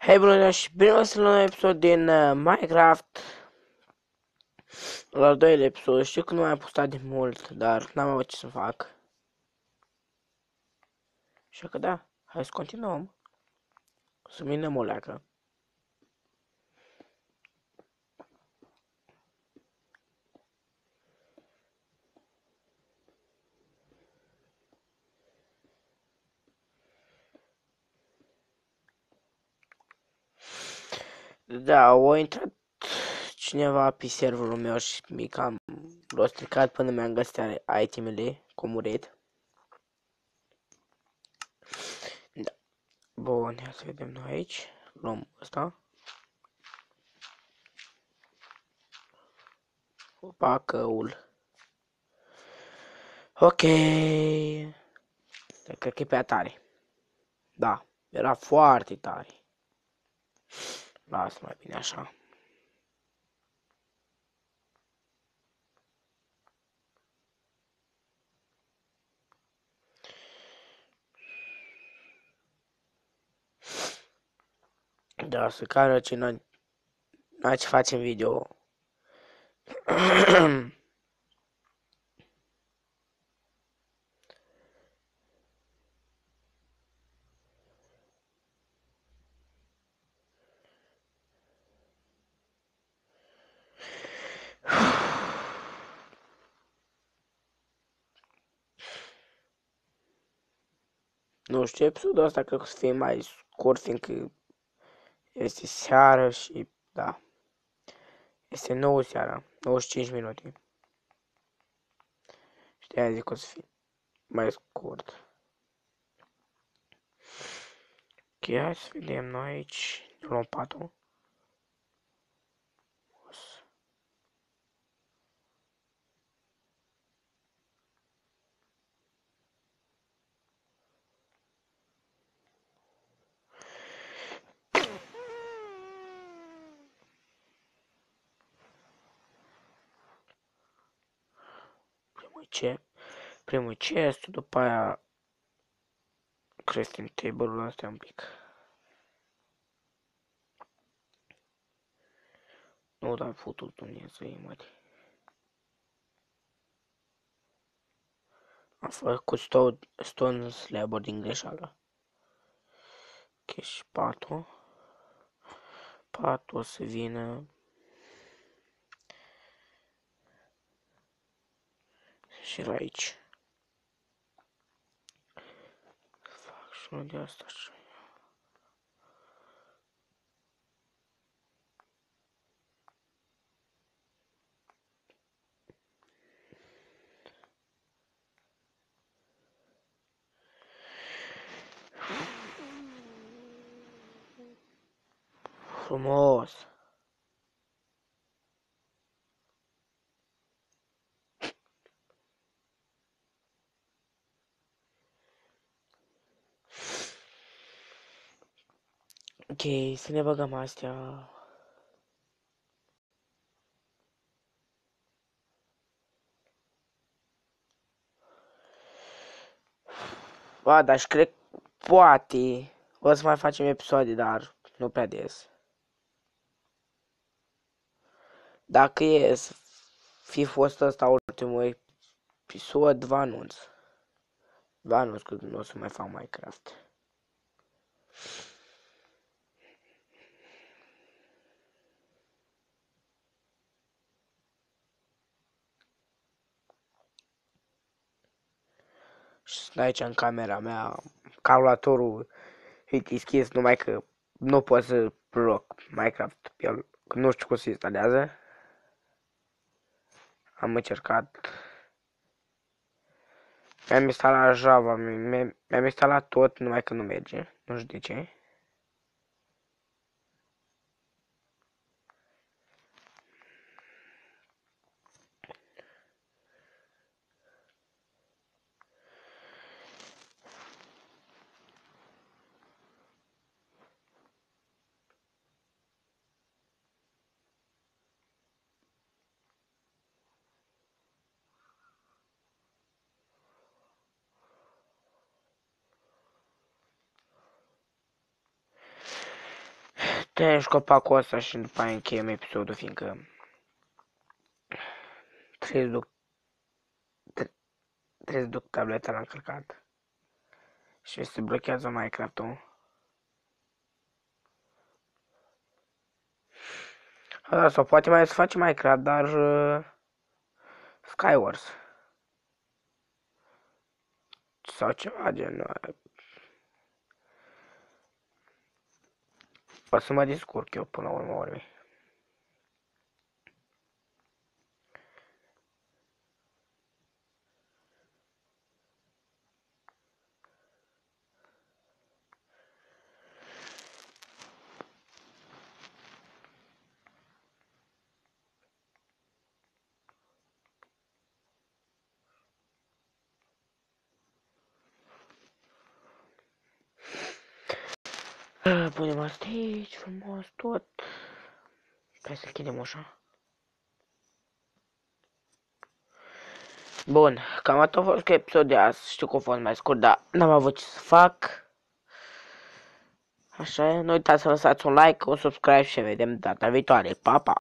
Hei bună și bine v-ați la un nou episod din Minecraft. La al doilea episod, știu că nu m-am postat de mult, dar n-am avut ce să fac. Așa că da, hai să continuăm. Să minăm o leacă. Da, a intrat cineva pe serverul meu și mi cam l-a stricat până mi-am găsit itemele, cu murit. Da. Bun, ia să vedem noi aici. Luăm ăsta. Pacăul. Ok. Cred că e pe tare. Da, era foarte tare. Lasă mai bine așa. Da, să care ce n-ai ce face în video. Nu știu, episodul ăsta cred că o să fie mai scurt, fiindcă este seară și, da, este 9 seara, 95 minute. Și de-aia zic că o să fie mai scurt. Ok, hai să vedem noi aici, luăm patul. Primul chest, după aia crafting table-ul ăsta un pic. Nu, dar futul Dumnezeu, mă. Am făcut stone slab-uri din greșeală. Ok, și patul. Patul o să vină și la aici. Fac și unul de asta așa. Frumos. Ok, să ne băgăm astea. Ba, dar și cred poate o să mai facem episoade, dar nu prea des. Dacă e să fi fost ăsta ultimul episod, vă anunț. Vă anunț că nu o să mai fac Minecraft. Și sunt aici în camera mea, calculatorul e deschis, numai că nu pot să joc Minecraft pe el, că nu știu cum se instalează. Am încercat. Mi-am instalat Java, mi-am instalat tot, numai că nu merge, nu știu de ce. Tăiem și copacul ăsta și după aia încheiem episodul, fiindcă trebuie să duc tableta la încărcat și se blochează Minecraft-ul. Da, sau poate mai să facem Minecraft, dar Skywars sau ceva gen. O să mă descurc eu până la urmă. Punem asta aici, frumos, tot. Hai să închidem ușa. Bun, cam atât a fost cu episodul de azi. Știu că a fost mai scurt, dar n-am avut ce să fac. Așa, nu uitați să lăsați un like, un subscribe și ne vedem data viitoare. Pa, pa!